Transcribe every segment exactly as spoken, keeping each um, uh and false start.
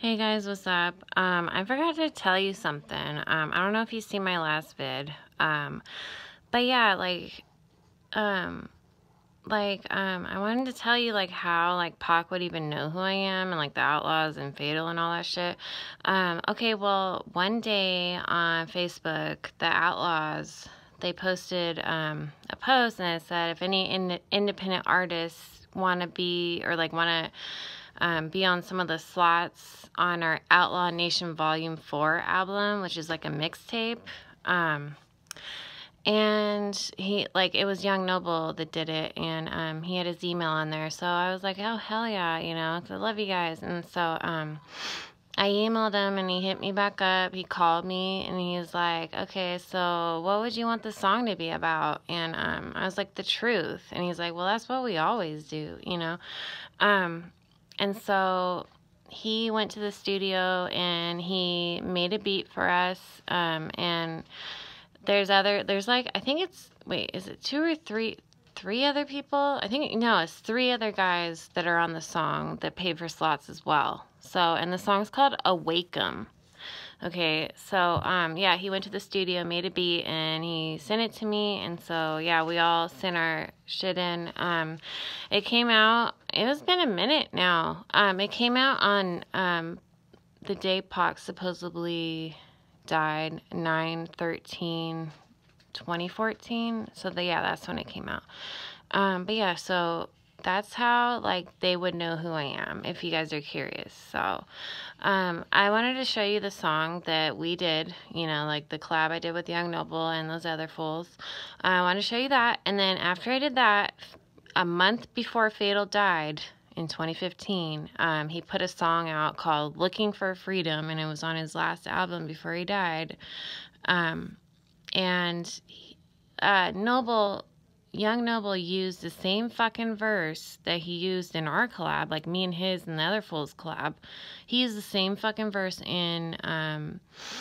Hey guys, what's up? Um, I forgot to tell you something. Um, I don't know if you see my last vid. Um, but yeah, like, um, like, um, I wanted to tell you, like, how, like, Pac would even know who I am and, like, the Outlaws and Fatal and all that shit. Um, okay, well, one day on Facebook, the Outlaws, they posted, um, a post and it said, if any in independent artists want to be, or, like, want to, Um, be on some of the slots on our Outlaw Nation Volume four album, which is like a mixtape. Um, and he, like, it was Young Noble that did it, and um, he had his email on there. So I was like, oh, hell yeah, you know, 'cause I love you guys. And so um, I emailed him, and he hit me back up. He called me, and he was like, okay, so what would you want the song to be about? And um, I was like, the truth. And he's like, well, that's what we always do, you know. Um, And so he went to the studio and he made a beat for us. Um, and there's other, there's like, I think it's, wait, is it two or three, three other people? I think, no, it's three other guys that are on the song that paid for slots as well. So, and the song's called Awakem. Okay, so, um, yeah, he went to the studio, made a beat, and he sent it to me, and so, yeah, we all sent our shit in. Um, it came out, it was been a minute now. Um, it came out on, um, the day Pac supposedly died, nine thirteen twenty fourteen, so, the, yeah, that's when it came out. Um, but, yeah, so that's how, like, they would know who I am, if you guys are curious. So, um, I wanted to show you the song that we did, you know, like the collab I did with Young Noble and those other fools. I want to show you that, and then after I did that, a month before Fatal died in twenty fifteen, um, he put a song out called Looking for Freedom, and it was on his last album before he died. Um, and uh, Noble... Young Noble used the same fucking verse that he used in our collab, like me and his and the other fools collab. He used the same fucking verse in um,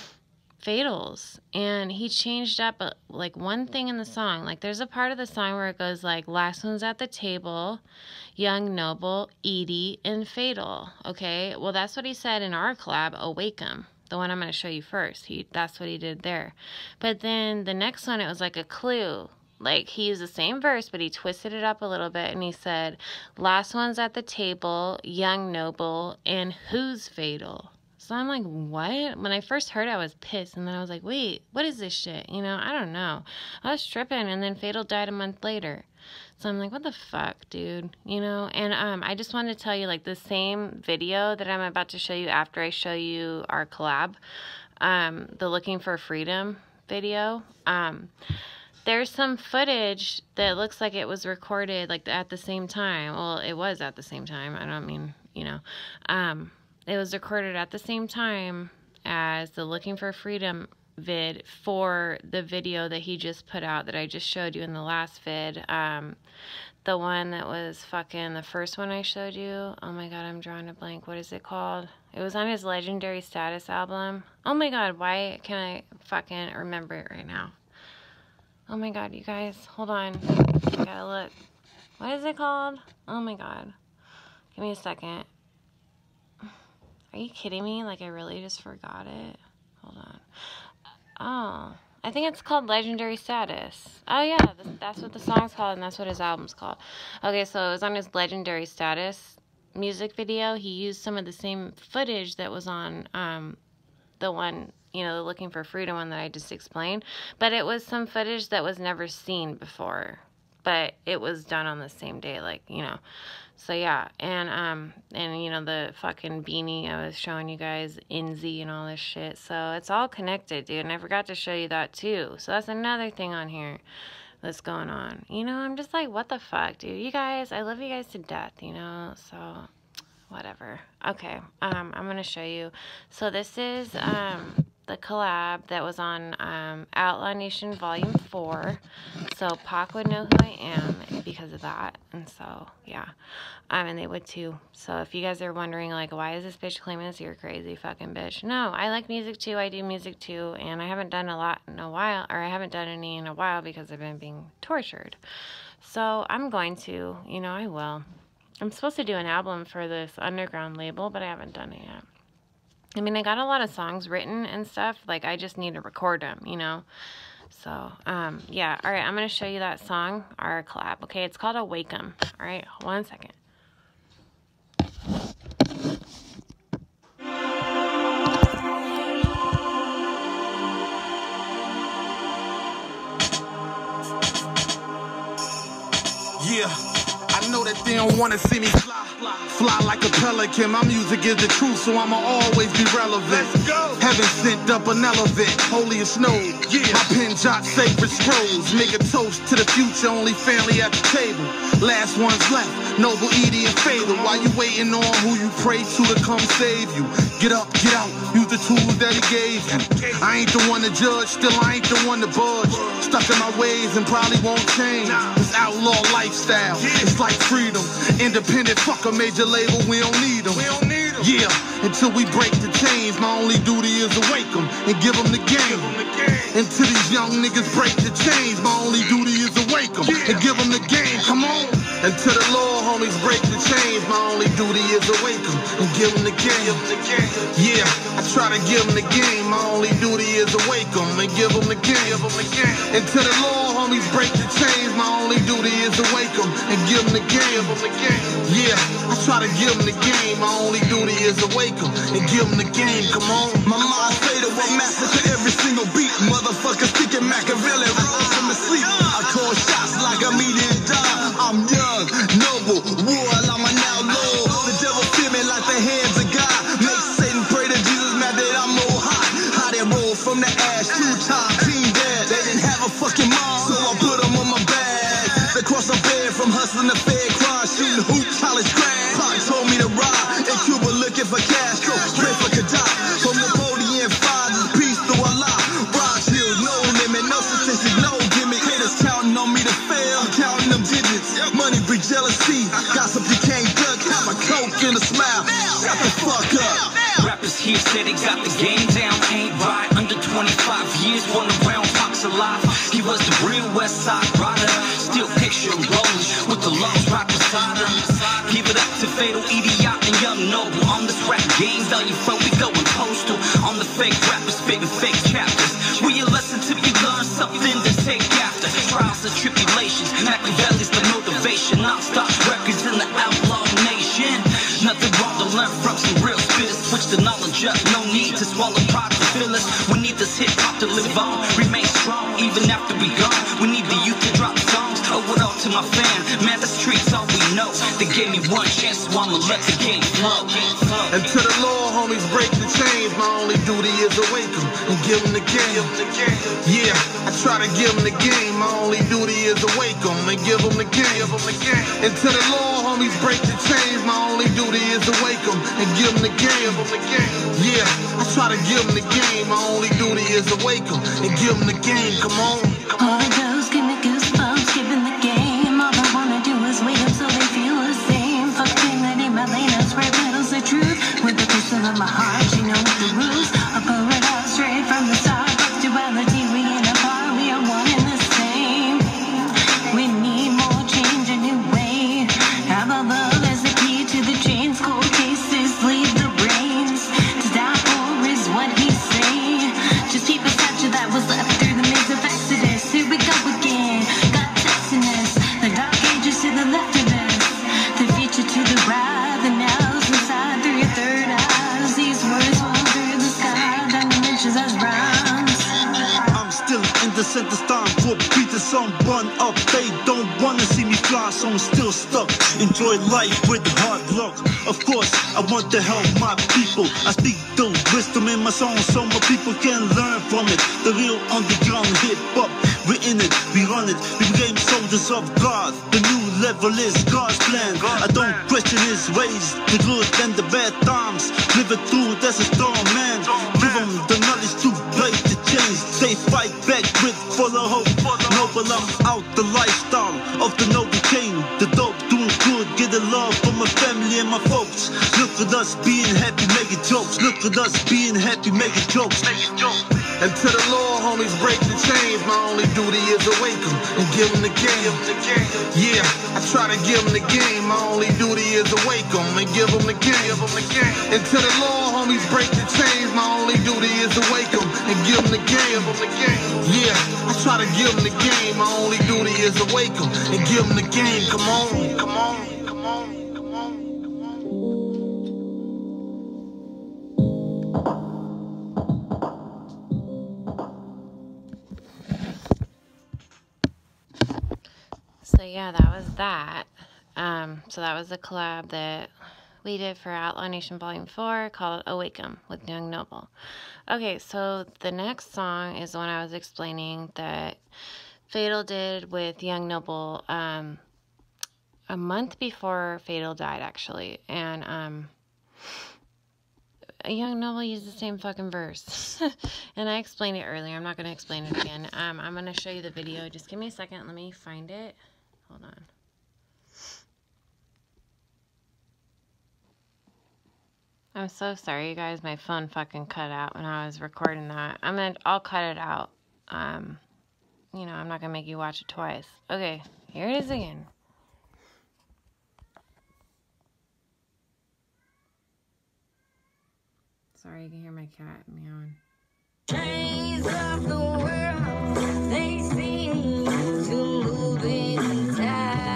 Fatals, and he changed up a, like one thing in the song. Like there's a part of the song where it goes like, last one's at the table, Young Noble, Edie, and Fatal. Okay, well that's what he said in our collab, Awakem. The one I'm going to show you first. He that's what he did there. But then the next one, it was like a clue. Like, he used the same verse, but he twisted it up a little bit, and he said, last one's at the table, Young Noble, and who's Fatal? So I'm like, what? When I first heard it, I was pissed, and then I was like, wait, what is this shit? You know, I don't know. I was tripping, and then Fatal died a month later. So I'm like, what the fuck, dude? You know, and um, I just wanted to tell you, like, the same video that I'm about to show you after I show you our collab, um, the Looking for Freedom video, um... there's some footage that looks like it was recorded like at the same time. Well, it was at the same time. I don't mean, you know, um, it was recorded at the same time as the Looking for Freedom vid for the video that he just put out that I just showed you in the last vid. Um, the one that was fucking the first one I showed you. Oh my God, I'm drawing a blank. What is it called? It was on his Legendary Status album. Oh my God, why can't I fucking remember it right now? Oh my God, you guys, hold on. I gotta look. What is it called? Oh my God. Give me a second. Are you kidding me? Like, I really just forgot it. Hold on. Oh, I think it's called Legendary Status. Oh yeah, that's what the song's called, and that's what his album's called. Okay, so it was on his Legendary Status music video. He used some of the same footage that was on um, the one, you know, the Looking for Freedom one that I just explained, but it was some footage that was never seen before, but it was done on the same day, like, you know, so yeah, and, um, and, you know, the fucking beanie I was showing you guys, Inzy and all this shit, so it's all connected, dude, and I forgot to show you that, too, so that's another thing on here that's going on, you know, I'm just like, what the fuck, dude, you guys, I love you guys to death, you know, so... whatever. Okay, um, I'm gonna show you. So this is um, the collab that was on um, Outlaw Nation Volume four. So Pac would know who I am because of that. And so, yeah. Um, and they would too. So if you guys are wondering, like, why is this bitch claiming this? You're a crazy fucking bitch. No, I like music too. I do music too. And I haven't done a lot in a while. Or I haven't done any in a while because I've been being tortured. So I'm going to. You know, I will. I'm supposed to do an album for this underground label, but I haven't done it yet. I mean, I got a lot of songs written and stuff. Like, I just need to record them, you know? So, um, yeah. All right, I'm going to show you that song, our collab. Okay, it's called Awakem. All right, one second. Yeah, I know that they don't wanna see me fly, fly like a pelican. My music is the truth, so I'ma always be relevant. Let's go. Heaven sent up an elephant, holy as snow. Yeah. My pen jot sacred scrolls. Make a toast to the future, only family at the table. Last one's left, Noble, Edie, and Fatal. While you waiting on who you pray to to come save you. Get up, get out, use the tools that he gave you. I ain't the one to judge, still I ain't the one to budge. Stuck in my ways and probably won't change. This outlaw lifestyle, it's like freedom. Independent, fuck a major label, we don't need them. Yeah, until we break the chains, my only duty is to wake them and give them the game. Until these young niggas break the chains, my only duty is to wake them and give them the game. Come on. Until the law homies break the chains, my only duty is to wake them and give them the game. Yeah, I try to give them the game, my only duty is to wake them and give them the game. Until the law homies break the chains, my only duty is to wake them and give them the game. Yeah, I try to give them the game, my only duty is to wake them and give them the game. Come on. My mind fatal, I massacre every single beat. Motherfuckers thinking Machiavelli rose from the sleep. I call shots like I'm eating die. I'm young, noble, war, I'm a now low. The devil feel me like the hands of God. Make Satan pray to Jesus, mad that I'm more hot. How they roll from the ash, two time team dead. They didn't have a fucking mom, so I put them on my bag. They cross a bed from hustling to fed crime, shooting hoop, college grad. Pop told me to ride, in Cuba looking for Castro, pray for Gaddafi. From Napoleon fathers, peace to Allah. Rock Hill, no limit, no statistic, no gimmick. Haters counting on me to fail, counting them digits. Money breed jealousy, gossip you can't duck. Have a coke and a smile, shut the fuck up. Rappers here said they got the game down, ain't right. Under twenty-five years, one around Fox alive. He was the real West Side rider. Still picture him rolling with the lungs right beside him. Give it up to Fatal, Idiot, and Young Noble. On this rap game, value flow, we going postal. On the fake rappers, spitting fake chapters. We a lesson till you learn something to take after. Trials and tribulations, Machiavelli's the motivation. Non-stop records in the outlaw nation. Nothing wrong to learn from some real spitters. Switch the knowledge up, no need to swallow pride to fill us. We need this hip-hop to live on, remain strong even after we gone. We need the youth to drop songs. Oh, what up to my fam? Man, the streets all we know. They gave me one chance, so I'ma let the game flow. Until the law homies break the chains, my only duty is to wake them and give them the game. Yeah, I try to give them the game, my only duty is to wake them and give them the game. Until the law homies break the chains, my only duty is to wake them and give them the game. Yeah, I try to give them the game, my only duty is to wake them and give them the game. Come on. All the girls give me goosebumps, giving the game. All they wanna do is wake up so they feel the same. Fuck being that in my lane, I swear battles the truth. With the pistol in my heart, you know the rules. I pour it out straight from the start. Fuck duality, we ain't apart, we are one and the same. We need more change, a new way. Have a love as the key to the chains. Cold cases leave the brains. To die for is what he say. Just keep a statue that was left through the maze of Exodus. Here we go again, got testing us. The dark ages to the left of us, the future to the right. The now's inside through your third eyes. These words fall through the sky, dimensions as rhymes. I'm still in the center stand for beat the sun run up. They don't wanna see me fly, so I'm still stuck. Enjoy life with hard luck. Of course, I want to help my people. I speak the wisdom in my song so my people can learn from it. The real underground hip hop, we're in it, we run it. We became soldiers of God. The new level is God's plan. I don't question his ways, the good and the bad times. Live it through, that's a storm, man. Give them the knowledge to break the chains. They fight back with full of hope. Noble, I'm out the lifestyle of the noble king. The dope doing good, get the love from my family and my folks. Look at us being happy, making jokes. Look at us being happy, making jokes. Until the law homies break the chains, my only duty is to wake them and give them the game. Yeah, I try to give them the game, my only duty is to wake them and give them the game. Until the law homies we break the chains, my only duty is to wake them and give them the game. Yeah, I try to give them the game. My only duty is to wake them and give them the game. Come on, come on, come on, come on, come on. So yeah, that was that. Um, so that was the collab that we did for Outlaw Nation Volume four called Awakem with Young Noble. Okay, so the next song is the one I was explaining that Fatal did with Young Noble um, a month before Fatal died, actually. And um, Young Noble used the same fucking verse. And I explained it earlier. I'm not going to explain it again. Um, I'm going to show you the video. Just give me a second. Let me find it. Hold on. I'm so sorry, you guys. My phone fucking cut out when I was recording that. I'm gonna, I'll cut it out. Um, you know, I'm not gonna make you watch it twice. Okay, here it is again. Sorry, you can hear my cat meowing. Chains of the world, they seem to move inside.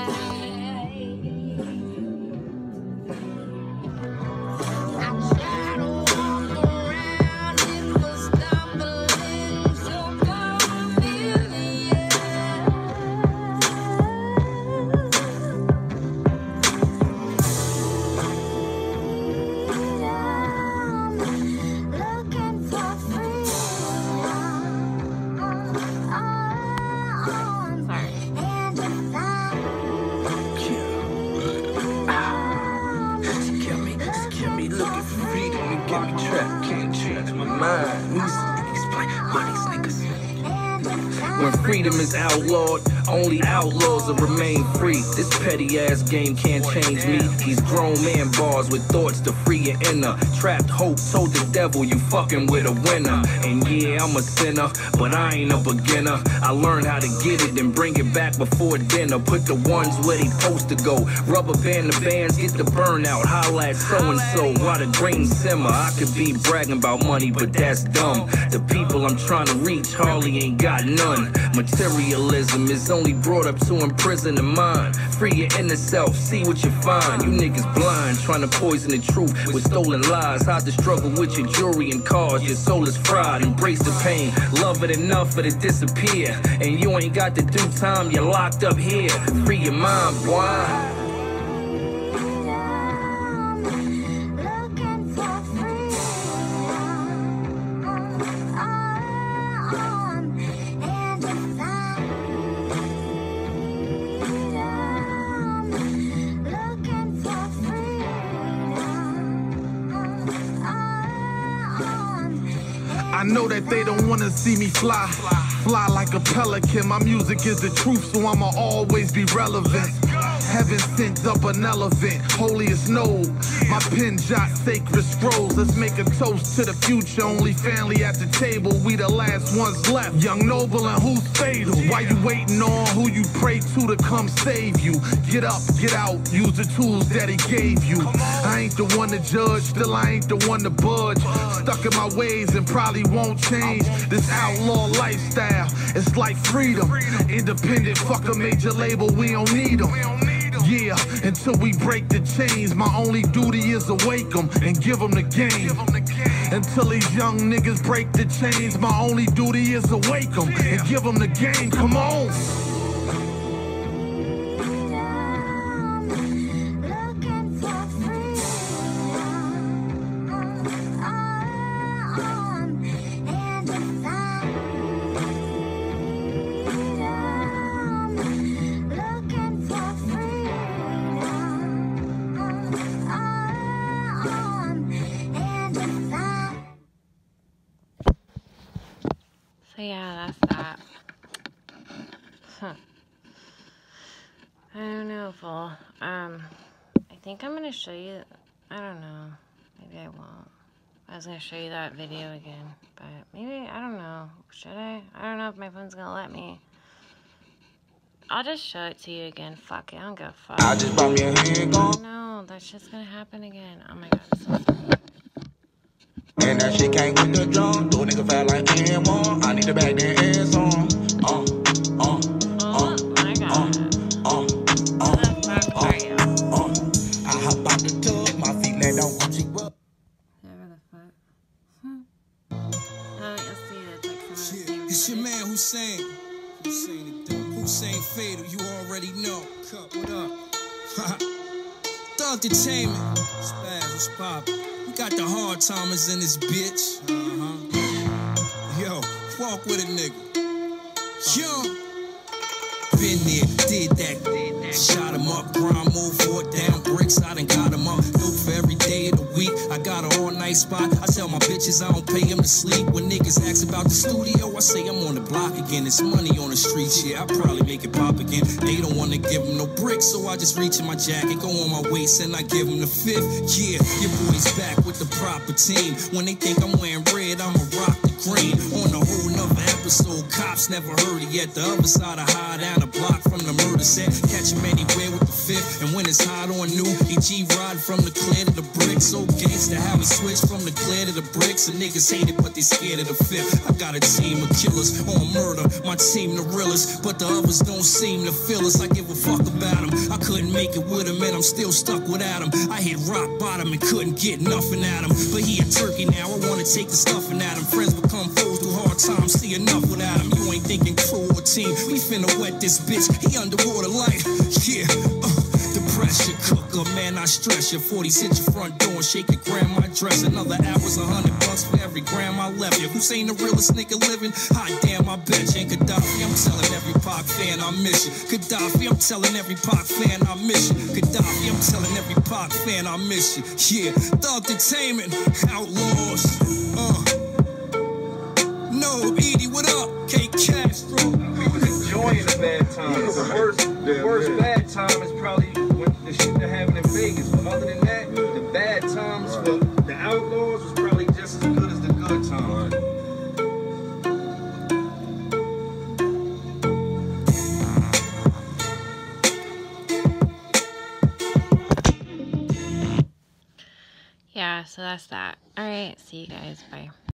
When freedom is outlawed, only outlaws will remain free. This petty ass game can't change me. These grown man bars with thoughts to free your inner. Trapped hope told the devil you fucking with a winner. And yeah, I'm a sinner, but I ain't a beginner. I learned how to get it and bring it back before dinner. Put the ones where they supposed to go. Rubber band the bands, get the burnout. Holla at so-and-so while the green simmer. I could be bragging about money, but that's dumb. The people I'm trying to reach hardly ain't got none. Materialism is only brought up to imprison the mind. Free your inner self, see what you find. You niggas blind, trying to poison the truth with stolen lies. Hide the struggle with your jewelry and cars. Your soul is fried, embrace the pain. Love it enough for it to disappear. And you ain't got to do time, you're locked up here. Free your mind, boy. I know that they don't wanna see me fly, fly like a pelican. My music is the truth, so I'ma always be relevant. Heaven sent up an elephant, holy as snow. My pen jot sacred scrolls. Let's make a toast to the future. Only family at the table, we the last ones left. Young Noble and who's fatal? Why you waiting on who you pray to to come save you? Get up, get out, use the tools that he gave you. I ain't the one to judge, still I ain't the one to budge. Stuck in my ways and probably won't change. This outlaw lifestyle, it's like freedom. Independent, fuck a major label, we don't need them. Yeah, until we break the chains, my only duty is to wake them and give them the game. Until these young niggas break the chains, my only duty is to wake them and give them the game. Come on. So yeah, that's that. Huh. I don't know, fool. Um, I think I'm gonna show you. I don't know. Maybe I won't. I was gonna show you that video again, but maybe I don't know. Should I? I don't know if my phone's gonna let me. I'll just show it to you again. Fuck it. I don't give a fuck. I just bought me a handgun. No, that's just gonna happen again. Oh my god, I'm so sorry. And that shit came with the drum. Do a nigga fat like N one. I need to back that ass on. Uh, uh, Oh my god. uh, uh, What the fuck are you? uh. I hop out the tub, my feet land on Gucci rub. Whatever the fuck. Hmm. Oh, you'll see it's like some of the same It's your footage. man Hussein. Hussein the Dope. Hussein Fatal, you already know. Cut, what up? Thug Entertainment. Spaz, what's poppin'? We got the hard timers in this bitch. Uh-huh. Yo, walk with a nigga. Yo. Been there, did that. Shot him up, grind, move forward, down bricks. I done got him up. Dope for every day of the week. I got an all night spot. I tell my bitches I don't pay them to sleep. When niggas ask about the studio, I say I'm on the block again. It's money on the streets, yeah. I probably make it pop again. They don't wanna give them no bricks, so I just reach in my jacket, go on my waist, and I give them the fifth. Yeah, your boy's back with the proper team. When they think I'm wearing red, I'ma rock the green. On a whole nother episode, cops never heard it yet. The other side of high down the block from the murder set. Catch him anywhere with the fifth, and when it's hot on new, E G ride from the clear to the bricks. So gangsta how he switched from the clear to the bricks. And niggas hate it, but they scared of the fifth. I got a team of killers on murder, my team the realest, but the others don't seem to feel us. I give a fuck about them. I couldn't make it with him, and I'm still stuck without him. I hit rock bottom and couldn't get nothing at him. But he a turkey now, I wanna take the stuffing at him. Friends become foes through hard times, see enough without him. You ain't thinking crew or team, we finna wet this bitch. He underwater like, yeah, uh, the pressure cooker, man, I stress you. forties hit your front door and shake your grandma dress. Another hour's a hundred bucks for every gram I left you. Hussein the realest nigga living? Hot damn, I bet you. And Gaddafi, I'm telling every Pac fan I miss you. Gaddafi, I'm telling every Pac fan I miss you. Gaddafi, I'm telling every Pac fan I miss you. Yeah, Thug Entertainment, Outlaws. Uh. No, Edie, what up? K Castro. We was enjoying the bad times. The worst, the worst bad time is probably when the shit that happened in Vegas. But other than that, the bad times for the Outlaws was probably just as good as the good times. Yeah, so that's that. Alright, see you guys. Bye.